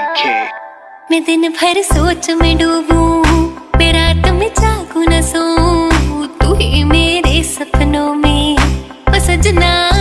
मैं दिन भर सोच में डूबूं, मैं रात में जागूं न सोऊं, तू ही मेरे सपनों में ओ सजना।